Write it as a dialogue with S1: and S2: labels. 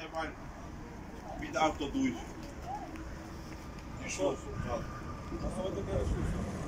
S1: einmal wieder auf der durch. Die Chance.
S2: Nasıl oldu karışıyorsun?